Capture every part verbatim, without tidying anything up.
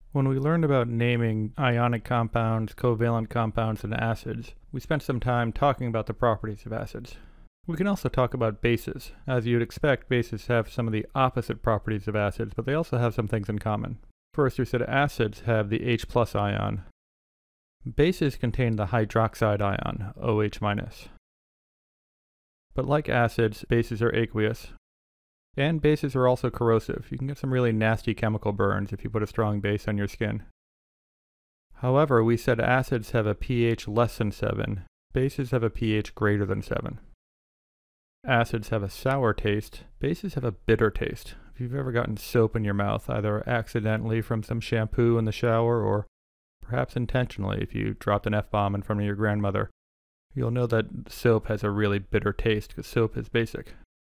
When we learned about naming ionic compounds, covalent compounds, and acids, we spent some time talking about the properties of acids. We can also talk about bases. As you'd expect, bases have some of the opposite properties of acids, but they also have some things in common. First, we said acids have the H plus ion. Bases contain the hydroxide ion, OH minus. But like acids, bases are aqueous. And bases are also corrosive. You can get some really nasty chemical burns if you put a strong base on your skin. However, we said acids have a pH less than seven. Bases have a pH greater than seven. Acids have a sour taste. Bases have a bitter taste. If you've ever gotten soap in your mouth, either accidentally from some shampoo in the shower or perhaps intentionally if you dropped an F-bomb in front of your grandmother, you'll know that soap has a really bitter taste because soap is basic.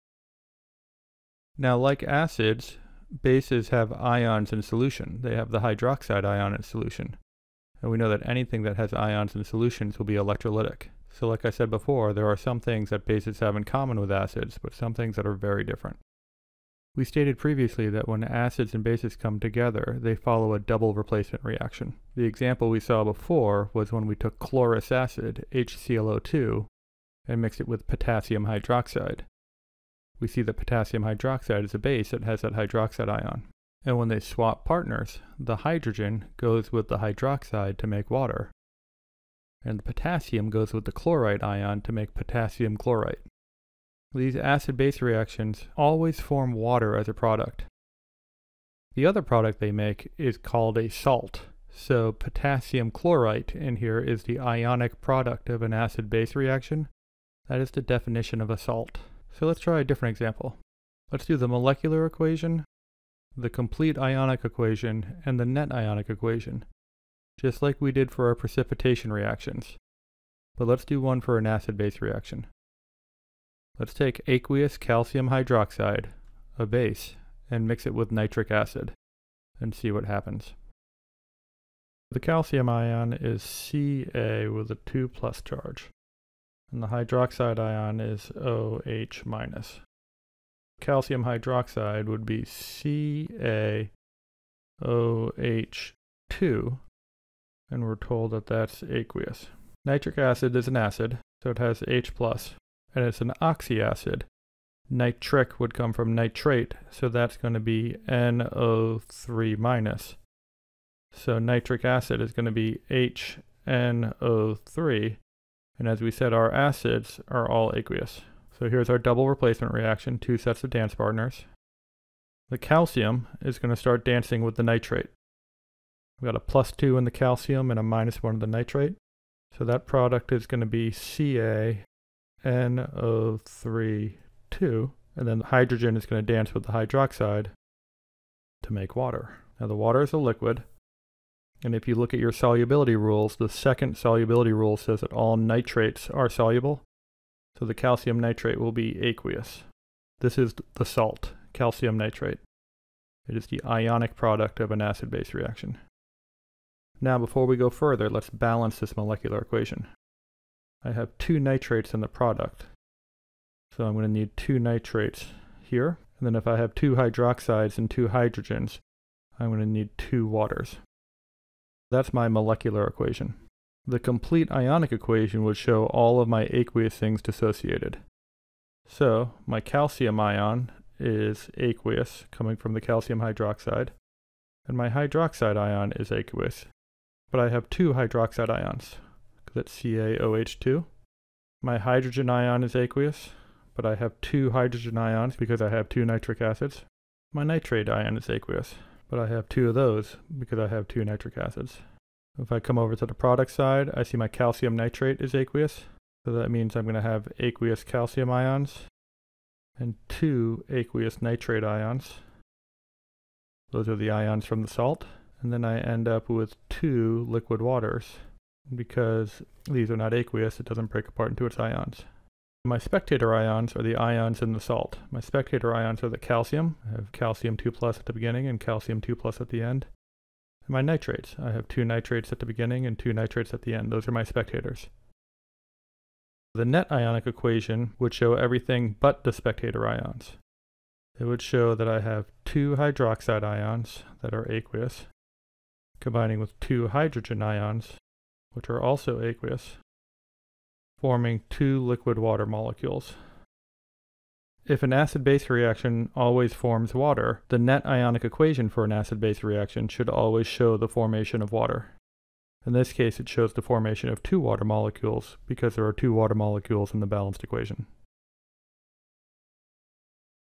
Now, like acids, bases have ions in solution. They have the hydroxide ion in solution. And we know that anything that has ions in solutions will be electrolytic. So like I said before, there are some things that bases have in common with acids, but some things that are very different. We stated previously that when acids and bases come together, they follow a double replacement reaction. The example we saw before was when we took chlorous acid, H C l O two, and mixed it with potassium hydroxide. We see that potassium hydroxide is a base that has that hydroxide ion. And when they swap partners, the hydrogen goes with the hydroxide to make water, and the potassium goes with the chloride ion to make potassium chlorite. These acid-base reactions always form water as a product. The other product they make is called a salt. So potassium chlorite in here is the ionic product of an acid-base reaction. That is the definition of a salt. So let's try a different example. Let's do the molecular equation, the complete ionic equation, and the net ionic equation, just like we did for our precipitation reactions. But let's do one for an acid-base reaction. Let's take aqueous calcium hydroxide, a base, and mix it with nitric acid, and see what happens. The calcium ion is Ca with a two plus charge. And the hydroxide ion is OH minus. Calcium hydroxide would be C A O H two, and we're told that that's aqueous. Nitric acid is an acid, so it has H plus, and it's an oxyacid. Nitric would come from nitrate, so that's going to be N O three minus. So nitric acid is going to be H N O three. And as we said, our acids are all aqueous. So here's our double replacement reaction, two sets of dance partners. The calcium is going to start dancing with the nitrate. We've got a plus two in the calcium and a minus one in the nitrate. So that product is going to be C A N O three two. And then the hydrogen is going to dance with the hydroxide to make water. Now the water is a liquid. And if you look at your solubility rules, the second solubility rule says that all nitrates are soluble. So the calcium nitrate will be aqueous. This is the salt, calcium nitrate. It is the ionic product of an acid-base reaction. Now before we go further, let's balance this molecular equation. I have two nitrates in the product. So I'm going to need two nitrates here. And then if I have two hydroxides and two hydrogens, I'm going to need two waters. That's my molecular equation. The complete ionic equation would show all of my aqueous things dissociated. So my calcium ion is aqueous, coming from the calcium hydroxide, and my hydroxide ion is aqueous. But I have two hydroxide ions, because it's C A O H two. My hydrogen ion is aqueous, but I have two hydrogen ions because I have two nitric acids. My nitrate ion is aqueous, but I have two of those because I have two nitric acids. If I come over to the product side, I see my calcium nitrate is aqueous. So that means I'm going to have aqueous calcium ions and two aqueous nitrate ions. Those are the ions from the salt. And then I end up with two liquid waters. Because these are not aqueous, it doesn't break apart into its ions. My spectator ions are the ions in the salt. My spectator ions are the calcium. I have calcium two plus at the beginning and calcium two plus at the end. And my nitrates. I have two nitrates at the beginning and two nitrates at the end. Those are my spectators. The net ionic equation would show everything but the spectator ions. It would show that I have two hydroxide ions that are aqueous, combining with two hydrogen ions, which are also aqueous, forming two liquid water molecules. If an acid-base reaction always forms water, the net ionic equation for an acid-base reaction should always show the formation of water. In this case, it shows the formation of two water molecules because there are two water molecules in the balanced equation.